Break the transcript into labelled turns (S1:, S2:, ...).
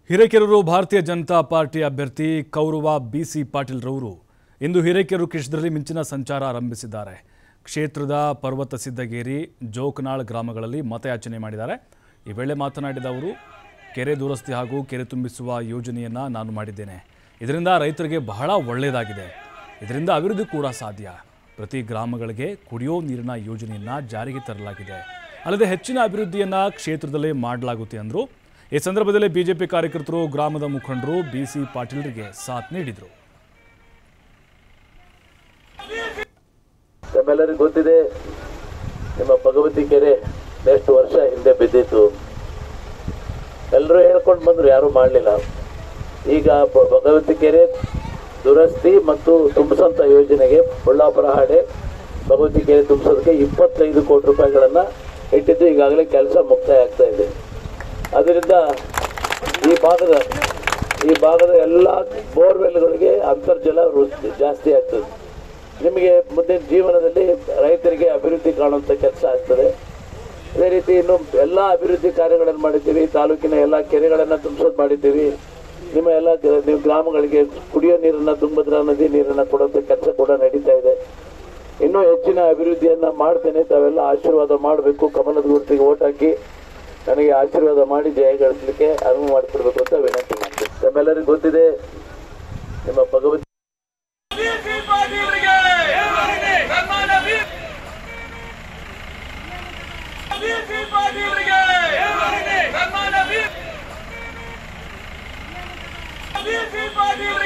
S1: ಹಿರೇಕೆರೂರು ಭಾರತೀಯ ಜನತಾ ಪಾರ್ಟಿ ಅಭ್ಯರ್ಥಿ ಕೌರವ ಬಿಸಿ ಪಾಟೀಲ್ ರವರು ಇಂದು ಹಿರೇಕೆರೂರು ಕ್ಷೇತ್ರದಲ್ಲಿ ಮಿಂಚಿನ ಸಂಚಾರ ಆರಂಭಿಸಿದ್ದಾರೆ. ಕ್ಷೇತ್ರದ ಪರ್ವತ ಸಿದ್ದಗೇರಿ, ಜೋಕನಾಳ್ ಗ್ರಾಮಗಳಲ್ಲಿ ಮತಯಾಚನೆ ಮಾಡಿದ್ದಾರೆ. ಈ ವೇಳೆ ಮಾತನಾಡಿದ ಅವರು, ಕೆರೆ ದುರಸ್ತಿ ಹಾಗೂ ಕೆರೆ ತುಂಬಿಸುವ ಯೋಜನೆಯನ್ನು ನಾನು ಮಾಡಿದ್ದೇನೆ. ಇದರಿಂದ ರೈತರಿಗೆ ಬಹಳ ಒಳ್ಳೆಯದಾಗಿದೆ. ಇದರಿಂದ ಅಭಿವೃದ್ಧಿ ಕೂಡ ಸಾಧ್ಯ. ಪ್ರತಿ ಗ್ರಾಮಗಳಿಗೆ ಕುಡಿಯೋ ನೀರಿನ ಯೋಜನೆಯನ್ನು ಜಾರಿಗೆ ತರಲಾಗಿದೆ. ಅಲ್ಲದೆ ಹೆಚ್ಚಿನ ಅಭಿವೃದ್ಧಿಯನ್ನು ಕ್ಷೇತ್ರದಲ್ಲೇ ಮಾಡಲಾಗುತ್ತೆ ಎಂದರು. ಈ ಸಂದರ್ಭದಲ್ಲಿ ಬಿಜೆಪಿ ಕಾರ್ಯಕರ್ತರು, ಗ್ರಾಮದ ಮುಖಂಡರು ಬಿಸಿ ಪಾಟೀಲ್ರಿಗೆ ಸಾಥ್ ನೀಡಿದರು.
S2: ನಮ್ಮೆಲ್ಲರಿಗೂ ಗೊತ್ತಿದೆ, ನಿಮ್ಮ ಭಗವತಿ ಕೆರೆ ಎಷ್ಟು ವರ್ಷ ಹಿಂದೆ ಬಿದ್ದಿತ್ತು. ಎಲ್ಲರೂ ಹೇಳ್ಕೊಂಡು ಬಂದ್ರು, ಯಾರು ಮಾಡಲಿಲ್ಲ. ಈಗ ಭಗವತಿ ಕೆರೆ ದುರಸ್ತಿ ಮತ್ತು ತುಂಬಿಸಂತ ಯೋಜನೆಗೆ ಬಳ್ಳಾಪುರ ಹಾಡೆ ಭಗವತಿ ಕೆರೆ ತುಂಬಿಸೋದಕ್ಕೆ 25 ಕೋಟಿ ರೂಪಾಯಿಗಳನ್ನ ಇಟ್ಟಿದ್ದು. ಈಗಾಗಲೇ ಕೆಲಸ ಮುಕ್ತಾಯ ಆಗ್ತಾ ಇದೆ. ಅದರಿಂದ ಈ ಭಾಗದ ಎಲ್ಲ ಬೋರ್ವೆಲ್ಗಳಿಗೆ ಅಂತರ್ಜಲ ಜಾಸ್ತಿ ಆಗ್ತದೆ. ನಿಮಗೆ ಮುಂದಿನ ಜೀವನದಲ್ಲಿ ರೈತರಿಗೆ ಅಭಿವೃದ್ಧಿ ಕಾಣುವಂಥ ಕೆಲಸ ಆಗ್ತದೆ. ಅದೇ ರೀತಿ ಇನ್ನು ಎಲ್ಲ ಅಭಿವೃದ್ಧಿ ಕಾರ್ಯಗಳನ್ನು ಮಾಡಿದ್ದೀವಿ. ತಾಲೂಕಿನ ಎಲ್ಲ ಕೆರೆಗಳನ್ನು ತುಂಬಿಸೋದು ಮಾಡಿದ್ದೀವಿ. ನಿಮ್ಮ ನೀವು ಗ್ರಾಮಗಳಿಗೆ ಕುಡಿಯೋ ನೀರನ್ನು, ತುಂಗಭದ್ರಾ ನದಿ ನೀರನ್ನು ಕೊಡುವಂಥ ಕೆಲಸ ಕೂಡ ನಡೀತಾ ಇದೆ. ಇನ್ನೂ ಹೆಚ್ಚಿನ ಅಭಿವೃದ್ಧಿಯನ್ನು ಮಾಡ್ತೇನೆ. ತಾವೆಲ್ಲ ಆಶೀರ್ವಾದ ಮಾಡಬೇಕು. ಕಮಲದ ಗುರುತಿಗೆ ಓಟ್ ಹಾಕಿ ನನಗೆ ಆಶೀರ್ವಾದ ಮಾಡಿ ಜಯಗಳಿಸಲಿಕ್ಕೆ ಅನುವು ಮಾಡಿಕೊಡ್ಬೇಕು ಅಂತ ವಿನಂತಿ ಮಾಡ್ತೀನಿ. ನಮ್ಮೆಲ್ಲರಿಗೂ ಗೊತ್ತಿದೆ, ನಿಮ್ಮ ಭಗವತಿ
S3: Bisi Padil